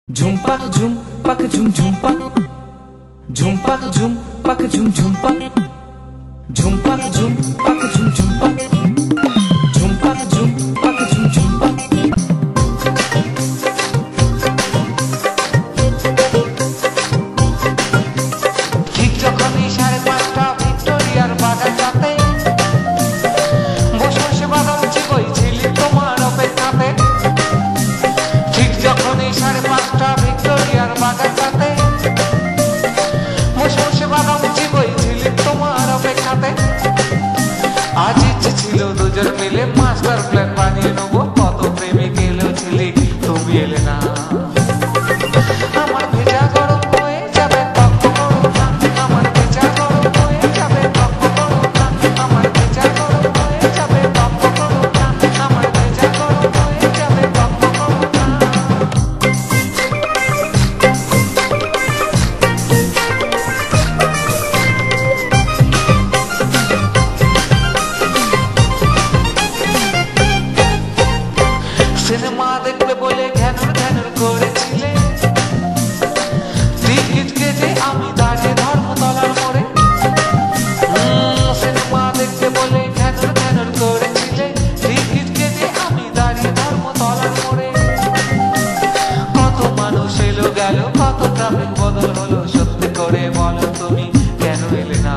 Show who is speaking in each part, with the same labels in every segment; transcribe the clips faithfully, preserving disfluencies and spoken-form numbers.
Speaker 1: ঝুমপাক ঝুম পাক ঝুম ঝুমপাক ঝুমপাক ঝুম পাক ঝুম ঝুমপাক ঝুমপাক ঝুম পাক ঝুম ঝুমপাক ঝুমপাক ঝুম পাক ঝুম ঝুমপাক
Speaker 2: ঠিক যখনই সাড়ে পাঁচটা ভিক্টোরিয়ার বাগানটাতে বসে বসে বাদাম চিবোইছিলি তোমার অপেক্ষাতে। ঠিক যখনই সাড়ে পাঁচটা ভিক্টোরিয়ার বাগানটাতে বসে বসে বাদাম চিবোইছিলি তোমার অপেক্ষাতে। আজ ইচ্ছে ছিল দুজন মিলে মাস্টার প্ল্যান বানিয়ে নেবো, কত প্রেমিক এলেও ছিলি তুমি এলে না। আমার ভেজা গরম হয়ে যাবে তপ্ত গরম না, আমার ভেজা গরম হয়ে যাবে তপ্ত গরম না, আমার ভেজা গরম হয়ে যাবে তপ্ত গরম না, আমার ভেজা গরম হয়ে যাবে তপ্ত গরম না। সিনেমা দেখবে বলে ঘ্যানুর ঘ্যানুর করেছিলে, টিকিট কেটে আমি দাঁড়িয়ে ধর্মতলার মোড়ে। সিনেমা দেখবে বলে ঘ্যানুর ঘ্যানুর করেছিলে, টিকিট কেটে আমি দাঁড়িয়ে ধর্মতলার মোড়ে। কত মানুষ এলো গেল, কত ট্রাফিক বদল হলো, সত্যি করে বলো তুমি কেন এলে না।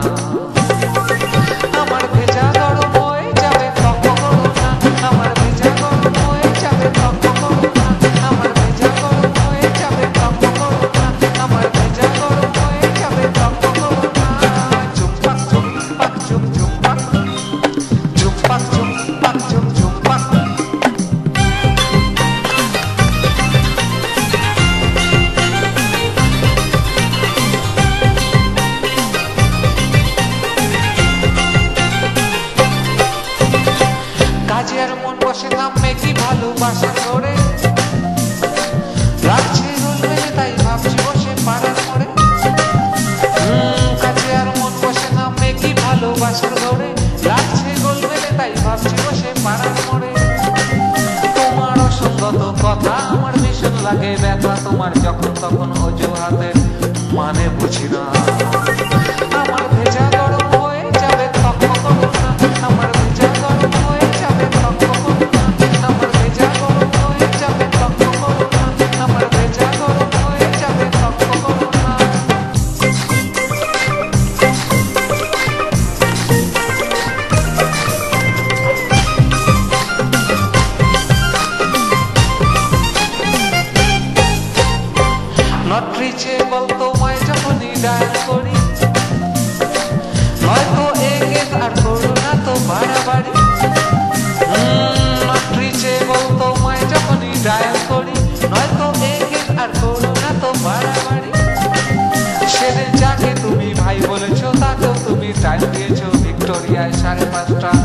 Speaker 2: আমার ভেজা গরম হয়ে যাবে তপ্ত গরম না, আমার ভেজা গরম হয়ে যাবে তপ্ত গরম না, আমার ভেজা গরম হয়ে যাবে তপ্ত গরম না, আমার ভেজা গরম হয়ে যাবে তপ্ত গরম না। ঝুমপাক ঝুমপাক ঝুম ঝুমপাক ঝুমপাক ঝুমপাক ঝুম ঝুমপাক। কাজে আর মন বসে নামে কি ভালোবাসার ঘরে, লাগছে রোল মেলে তাই ভাবছি বসে পাড়ার মোড়ে। কাজে আর মন বসে নামে কি ভালোবাসার ঘরে, লাগছে গোল মেলে তাই ভাবছি বসে পাড়ার মোড়ে। তোমার অসঙ্গত কথা আমার ভীষণ লাগে ব্যথা, তোমার যখন তখন অজুহাতের মানে বুঝি না। আমার ভেজা গরম হয়ে যাবে তপ্ত গরম না, আমার ভেজা গরম হয়ে যাবে তপ্ত গরম না, আমার ভেজা গরম হয়ে যাবে তপ্ত গরম না, আমার ভেজা গরম হয়ে যাবে তপ্ত গরম না। নট রিচেবল তোমায় যখনই ডায়াল করি, নয়তো এগেজ আর করো না তো বাড়াবাড়ি। নট রিচেবল তোমায় যখনই ডায়াল করি, নয়তো এগেজ আর করো না তো বাড়াবাড়ি। সেদিন যাকে তুমি ভাই বলেছো তাকেও তুমি টাইম দিয়েছো ভিক্টোরিয়ায় সাড়ে পাঁচটা